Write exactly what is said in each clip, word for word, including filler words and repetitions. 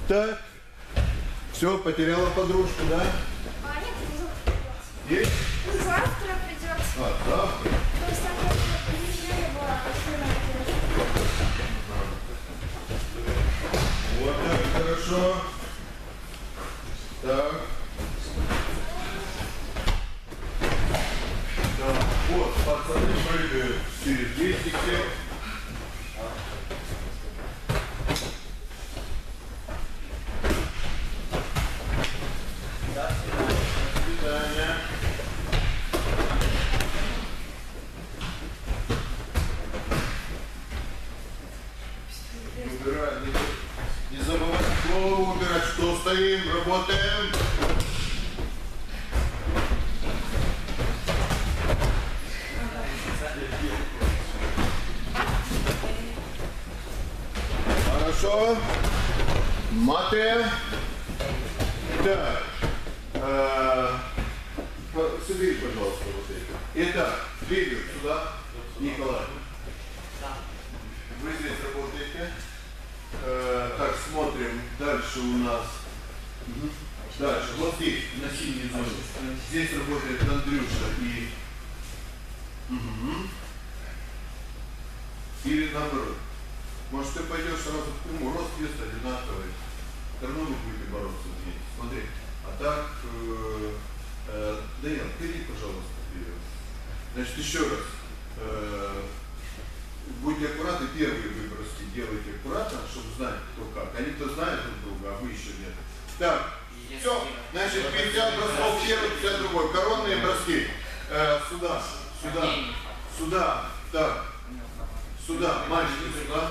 Так. Все, потеряла подружку, да? А нет, не Есть? завтра придет. А, завтра? То есть там приезжали его, вот так, хорошо. Так. Так, вот, пацаны прыгают через лестники. До свидания. Убирай, не, не забывай голову убирать, что стоим, работаем. Хорошо. Мате. Так. Э, собери, пожалуйста, вот это. Итак, двигаем сюда. Николай. Вы здесь работаете. Э, так, смотрим. Дальше у нас. Угу. Дальше. Вот здесь, на синей зоне. Здесь работает Андрюша и... Угу. Или наоборот. Может, ты пойдешь сразу к нему, рост вес одинаковый. Все равно вы будете бороться вместе. Смотри. А так, э, э, Данил, перейди, пожалуйста, вперед. Значит, еще раз. Э, будьте аккуратны, первые выброски делайте аккуратно, чтобы знать, кто как. Они-то знают друг друга, а вы еще нет. Так, все. Значит, пятьдесят бросков первый, пятьдесят другой. Коронные броски. Э, сюда, сюда, сюда, так. Сюда, мальчики, сюда.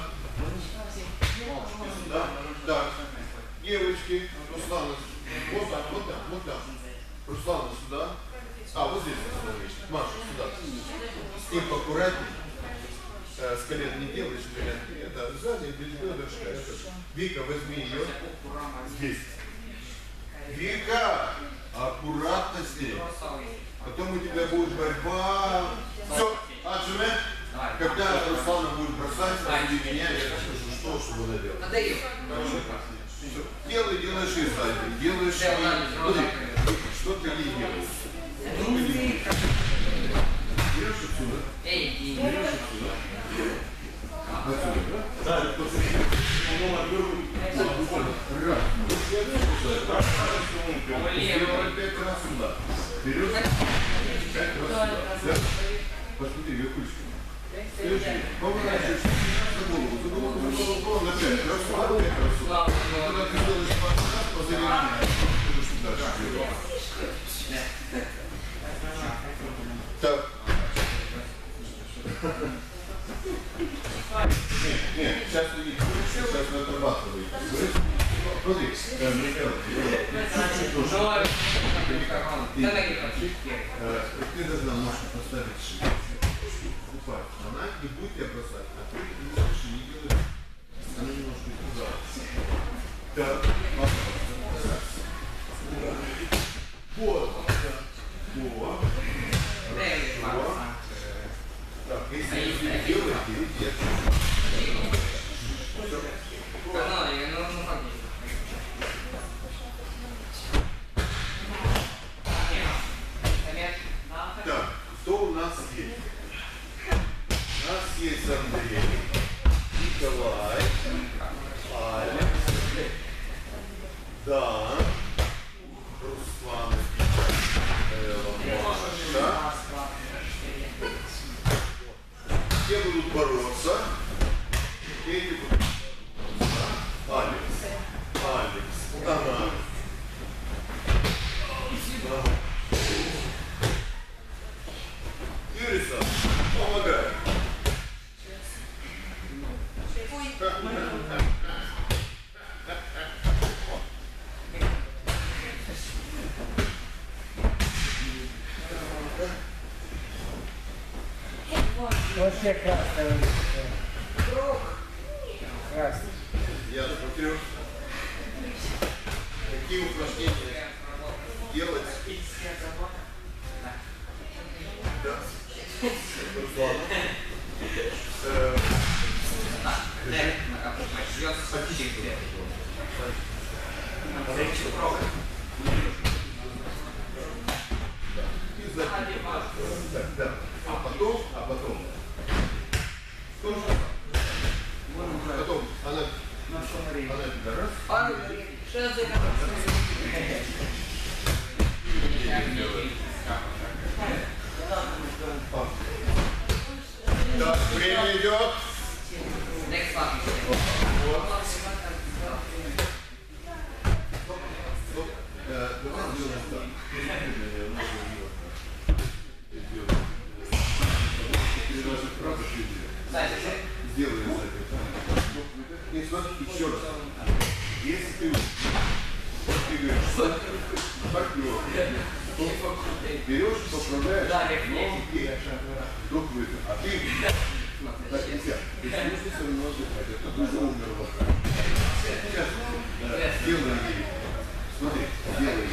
Сюда, так. Девочки, Руслана, вот так, вот так, вот так. Руслана, сюда. А, вот здесь. Маша, сюда. С ним поаккуратнее. Э, с колен не делаешь, колен. Это сзади, без бедрышка. Вика, возьми ее. Здесь. Вика, аккуратно с ней. Потом у тебя будет борьба. Все, отжимай. Когда Руслана будет бросать, ради меня, я скажу, что, что она делает. Надаю. Делай, делаешь и сзади. Делаешь и... Смотри, что ты ей делаешь? Берешь отсюда. Берешь отсюда. Отсюда, да? Да, это пять раз сюда. Берешь. Пять раз сюда. Посмотри, верхушку. Держи. Поворачиваешься за голову, за голову, за голову, голову, на пять раз сюда, пять раз сюда. Когда ты делаешь пару раз, позови меня. Будешь дальше делать. Так. Нет, нет, сейчас не видите. Сейчас мы отрабатываем. Смотри, чуть-чуть тоже. Ты должна ножку поставить шире. Упасть. Она не будет тебя бросать, а ты не слышишь, не делаешь. Она немножко туда. Так, пожалуйста. Вот. Вот. Хорошо. Так, если не делаешь, перейдешь. Так, кто у нас есть? У нас есть Андрей, Николай, Алекс, да, Руслан, Маша. Все будут бороться. Эти будут бороться. Алекс, Алекс, она. Юриса, помогай. Вообще красный. Красный. Я смотрю, какие упражнения делать. Да. Руслан. И сзади. Так, да. А потом, а потом. Тоже. Потом она, она тебя раз. Да, время идет. Вот. Вот. Э, давай сделаем так. Переложи вправо, сделаем сзади. И смотри, еще раз. Если ты, ты говоришь, партнер, берешь, поправляешь, ноги, вдруг выйдет. А ты, так нельзя. Ты нужно все равно отдыхать. Это тоже умерло. Сейчас, сделай ей. Смотри, сделай ей.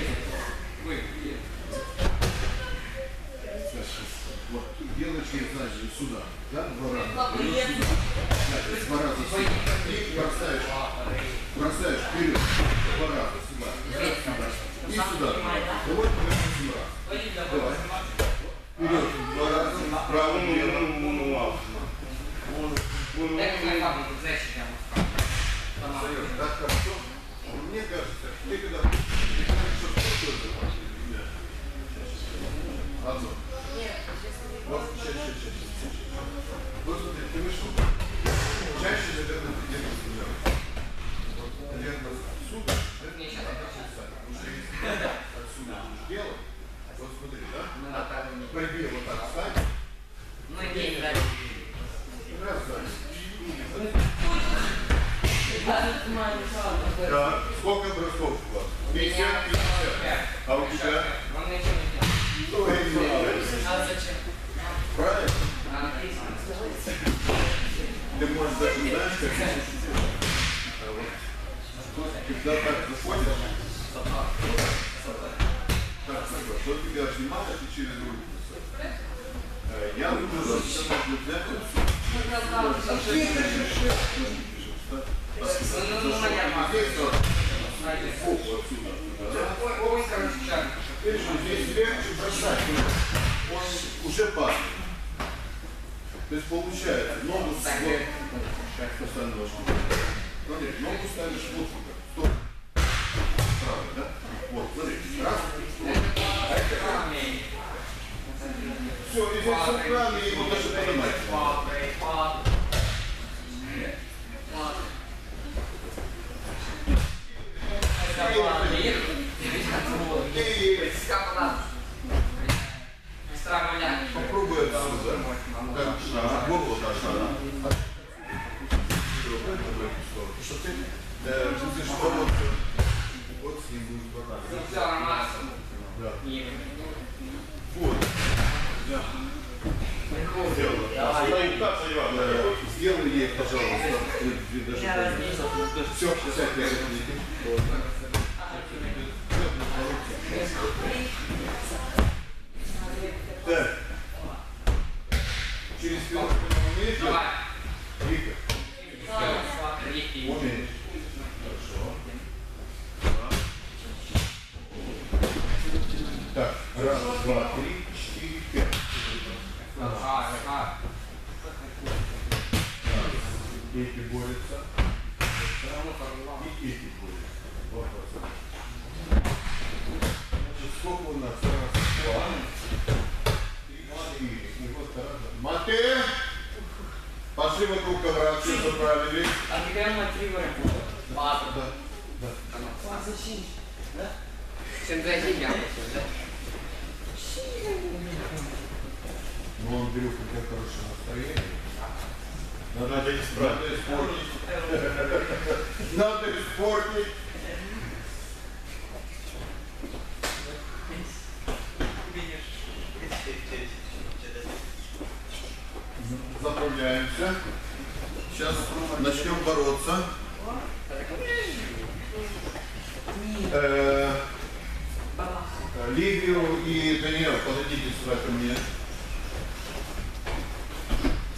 Вот, делаешь ей, значит, сюда, да, два раза. Два раза сюда. И бросаешь, бросаешь вперед, два раза сюда. И сюда. Давай, восемь раз. Давай. Вперед, два раза, правым, левым. Так хорошо. Мне кажется, ты когда одно. Вот, чаще, чаще, чаще. Вот смотри, ты вышел. Чаще, наверное, где-то сюда. Вот, наверное, отсюда. Уже отсюда будешь делать. Вот смотри, да? Пройди вот так, встань. Раз, сзади. Да. Сколько бросков у вас? пятьдесят, пятьдесят. А у тебя? Ой, правильно? Ты можешь даже не знаешь, как это. Когда так заходишь, так, что тебя снимаешь и через руку. Я люблю, что все можно взять. Фоку отсюда. Здесь легче бросать. Он уже падает. То есть получается, ногу вот, поставь ножку. Смотри, ногу ставишь вот сюда. Стоп. Правильно, да? Вот, смотри. Раз. Все, и здесь все правильно, и его даже поднимать. Попробуй отсюда. Так, шаг. Вот вот так шаг. Что ты? Да, ты что вот. Вот с ним будет бороться. Да. Вот. Да. Сделай ей, пожалуйста. Все, всякие реплики. Так. Через спину умеешь? Давай. Вика. Умеешь. Хорошо. Так. Раз, два, три, четыре, пять. Эти борются. И эти борются. Вопрос. Сколько у нас? Раз, два, три, четыре. И вот раз. Мате! Пошли вокруг ковра, все заправили. А теперь мы три варианта. Да. Да. Да? Чем зайти я? Ну, он берет, у тебя хорошее настроение. Надо исправить. Надо испортить. Заправляемся. Сейчас начнем бороться. Э, Ливию и Даниэл, подойдите сюда ко мне.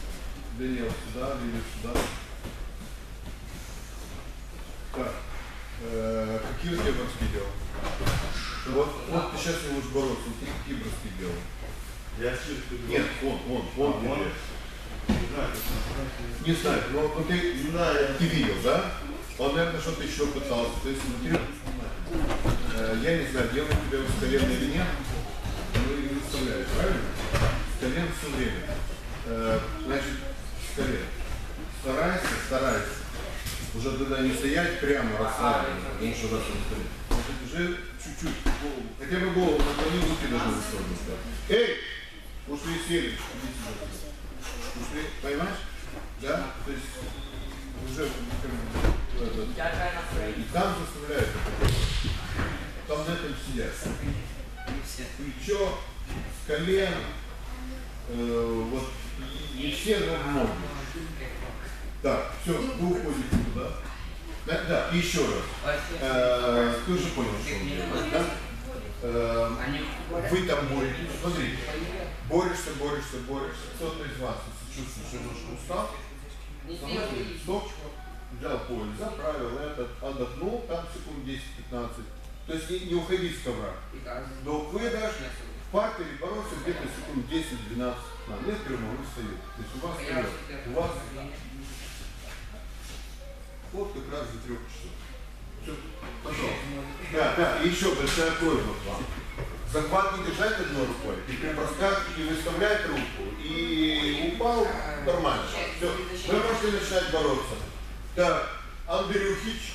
Даниэл сюда, Ливию сюда. Так. Э, какие у тебя морские дела? Вот, вот ты сейчас не можешь бороться, вот какие морские дела? Я чувствую. Нет, он, он, он, А, он? тебе. Не знаю, как Не знаю, но вот ты, Не знаю. ты видел, да? Он, наверное, что-то еще пытался. То есть смотри, э, я не знаю, делает тебя высоколенно или нет, но и не выставляешь, правильно? Колен все время. Э, значит, с колен. Старайся, старайся. Уже тогда не стоять прямо расслабленно, потому что раз он стоит. Значит, уже чуть-чуть голову, хотя бы голову наклонил, руки должны высовываться. Эй! Ушли сели. Ушли, понимаешь? Да? То есть уже как бы, этот, и там заставляют это. Там на этом сидят. Плечо, колено, э, вот не все, но ноги. Так, все, вы уходите туда. Да, да, и еще раз. Э, ты уже понял, что он делает, да? Э, вы там боретесь. Смотрите. Борешься, борешься, борешься. Кто-то из вас, если чувствует, что немножко устал, смотрите, стоп, взял пояс, заправил этот, отдохнул, там секунд десять-пятнадцать. То есть не, не уходи с ковра. До выдаж, в партере бороться где-то секунд десять-двенадцать. Нет прямо, он встает. То есть у вас встает. У вас вот как раз до трех часов. Все, пожалуйста. Да, да, и еще большая просьба к вам. Захват не держать одной рукой, и при проскакивании не выставлять руку, и упал нормально. Все, вы можете начинать бороться. Так, Андрюхич,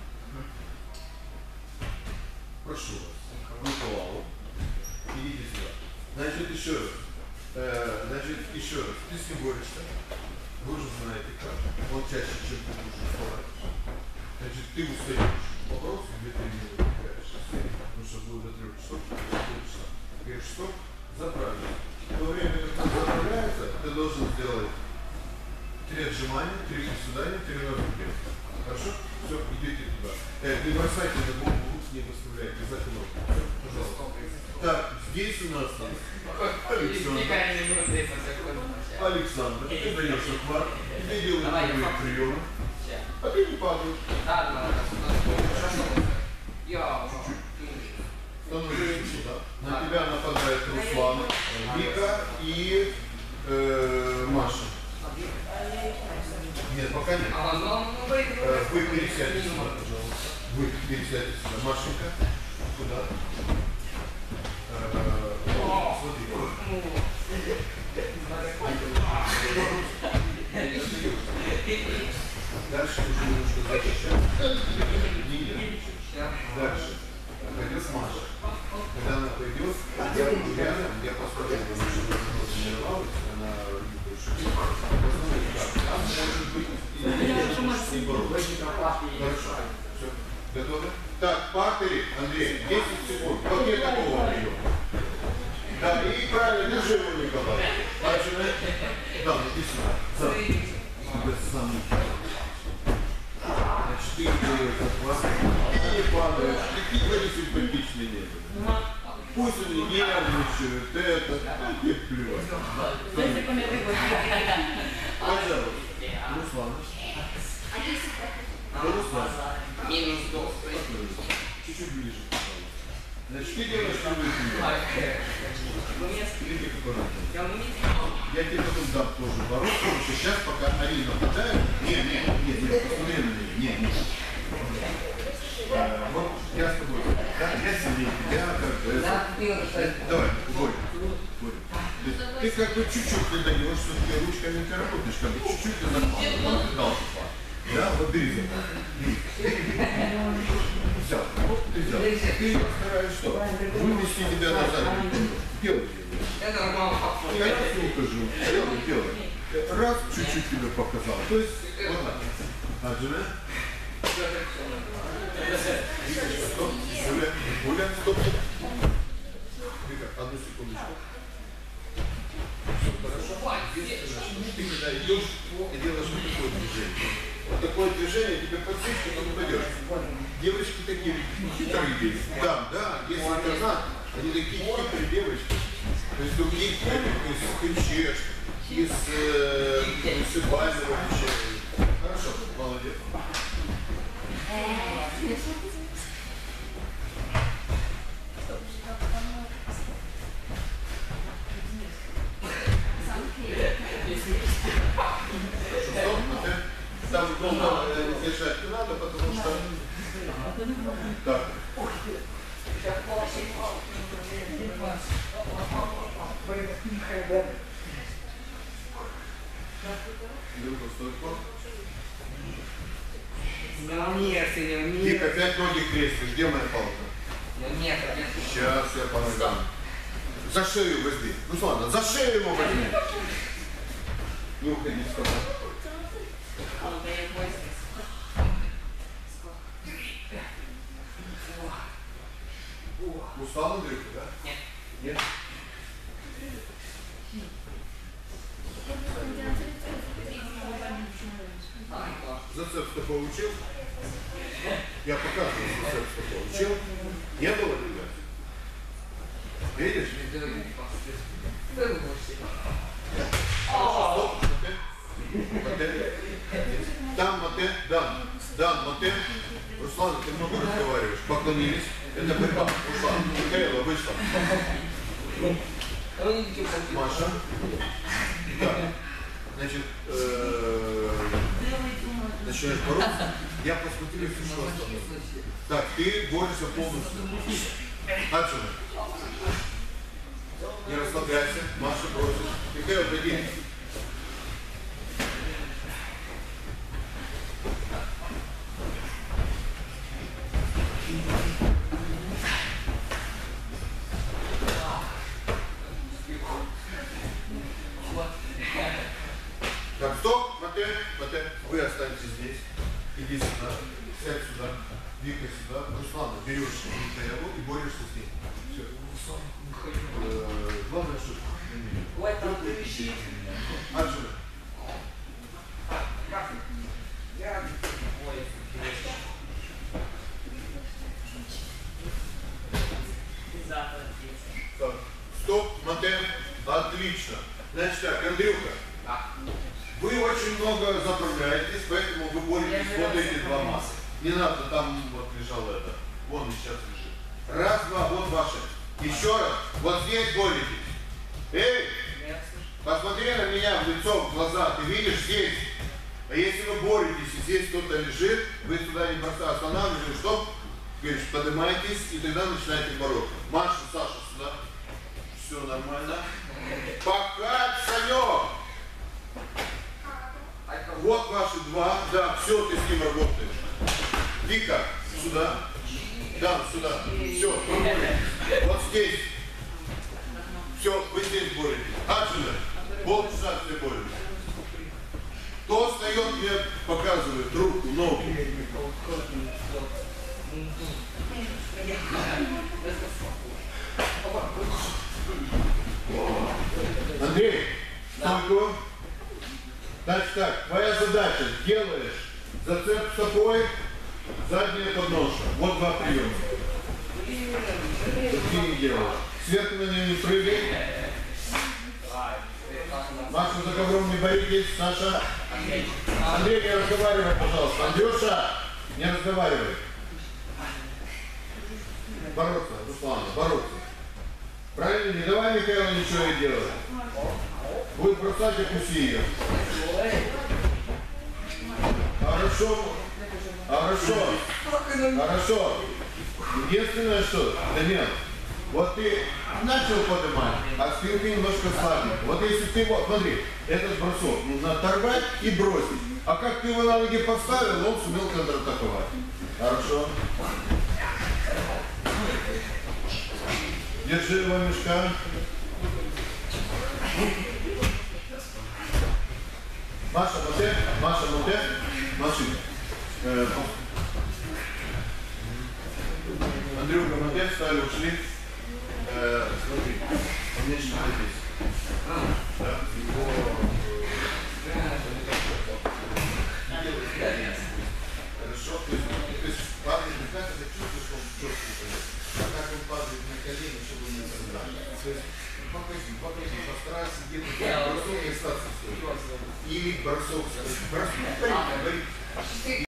прошу вас, Николау, идите сюда. Значит, еще раз, э, значит, еще раз, ты с ним борешься. Вы уже знаете как. Он чаще, чем ты будешь уставать. Значит, ты устаешь. Вопрос, где ты не выиграешь. Потому что будет до трех часов, четыре часа. Говоришь, стоп, заправили. В то время, как он заправляется, ты должен сделать три отжимания, три приседания, три раза вперед. Хорошо? Все, идите туда. Э, не бросайте на голову, рук не выставляйте, за кнопку. Все, пожалуйста. Так, здесь у нас Александр. Александр, ты даешь аквар, ты делаешь первые приемы, а ты не падаешь. Да, да, да. Я Становишься сюда. На тебя нападает Руслан, Вика и э, Маша. Нет, пока нет. Э, вы пересядете сюда, пожалуйста. Вы пересядете сюда. Машенька, куда? Э, смотри. Дальше уже немножко защищать. Дальше. Пойдет Маша. Когда она пойдет, я буду рядом, я посмотрю, потому что она тренировалась, она шутит. Там может быть и не бороться. Хорошо. Все. Готовы? Так, партери, Андрей, десять секунд. Вот я такого приема. Да, и правильно, держи его, Николай. Начинаем. Да, иди сюда. Сам. Тебя сам. Значит, ты делаешь захват, ты не падаешь, такие вроде симпатичные не были. Пусть они нервничают, это, а тебе плевать. Пожалуйста. Руслан. Руслан. Минус до. Чуть-чуть ближе, пожалуйста. Значит, ты делаешь любые приемы. Или аккуратно. Я тебе потом дам тоже бороться, потому что сейчас, пока они нападают... Нет, нет, нет, нет, посмотри на меня. Нет, нет. А, вот я с тобой. Да, я сильнее тебя, как бы... Это... Давай, Боря. Боря. Ты, ты как бы чуть-чуть не даешь, что ты ручками ты работаешь, как бы чуть-чуть ты захватываешь. Вот ты дал захват. Да, вот бери захват. Взял. Вот ты взял. Ты стараешься что? Вывести тебя назад. Делай. Это нормально. Я раз не укажу, делай, делай. Раз чуть-чуть тебе показал. То есть, вот так. А, жена? Стоп. Гуля, Гуля, стоп. Вика, одну секундочку. Все хорошо. Ты когда идешь и делаешь вот такое движение. Вот такое движение, тебе подсечка, потом пойдешь. Девочки такие хитрые есть. Да, да, если казак, они такие хитрые девочки. То есть других, из кричеш, из высыпального кричеш. Хорошо, молодец. долго э, держать не надо, потому что... Так. Андрюха, стойку. Не умеешь, ты не умеешь. Вика, опять ноги крестишь. Где моя палка? Не умеешь, нет. Сейчас я по ногам. За шею возьми. Ну ладно, за шею его возьми. Не уходи с тобой. Он дает возраст. Устал, Андрюха, да? Нет. Нет? Зацеп-то получил? Я показываю, зацеп-то получил. Не было, ребят? Видишь? Стоп, моте. Моте. Там моте, дан. Дан, моте. Руслан, ты много разговариваешь. Поклонились. Это борьба. Ушла. Михаила вышла. Маша. Так. Значит, начинаешь бороться. Я посмотрю, что остановится. Так, ты борешься полностью. Отсюда. Не расслабляйся. Маша бросит. Михаил, пойди. Так, стоп, Мате, Мате, вы останетесь здесь. Иди сюда, сядь сюда, Вика сюда. Руслана, берешь Михаилу и борешься с ней. Все. Э, главное, что... Ой, там ты вещи. Отсюда. Я... Ой, Так, стоп, Мате, отлично. Значит так, Андрюха. Вы очень много заправляетесь, поэтому вы боретесь вот эти два массы. Не надо, там вот лежало это. Вон сейчас лежит. Раз, два, вот ваши. Еще раз. Вот здесь боретесь. Эй! Посмотри на меня в лицо, в глаза. Ты видишь здесь. А если вы боретесь, и здесь кто-то лежит, вы сюда не просто останавливаетесь, стоп. Говоришь, поднимайтесь, и тогда начинаете бороться. Маша, Саша, сюда. Все нормально. Пока, Санек! Вот ваши два. Да, все, ты с ним работаешь. Вика, сюда. Да, сюда. Все, вот здесь. Все, вы здесь боретесь. Отсюда. Полчаса все боретесь. Кто встает, мне показывает руку, ногу. Андрей, стойку. Значит так, твоя задача, делаешь зацеп стопой, задняя подножка. Вот два приема. Такие не делаешь. Сверху на нее не прыгай. Маша, за ковром не боитесь. Саша. Андрей, не разговаривай, пожалуйста. Андрюша, не разговаривай. Бороться, Руслана, бороться. Правильно? Не давай Михаилу ничего не делать. Будет бросать, опусти ее. Хорошо. Хорошо. Хорошо. Единственное, что, Данил, вот ты начал поднимать, а спинка немножко слабенькая. Вот если ты, вот, смотри, этот бросок нужно оторвать и бросить. А как ты его на ноги поставил, он сумел контратаковать. Хорошо. Держи его мешка. Маша, Мате, Маша, Мате, Машин. Э, Андрюха, Мате, встали, ушли. Э, смотри, он мне что здесь. Да? Его... Хорошо, то есть, то есть падает на как это чувствуешь, что он четко упадет. А как он падает на колени, чтобы не создать. То есть, погоди, погоди, постарайся где-то бросок и остаться стоит. Или бросок. Бросок,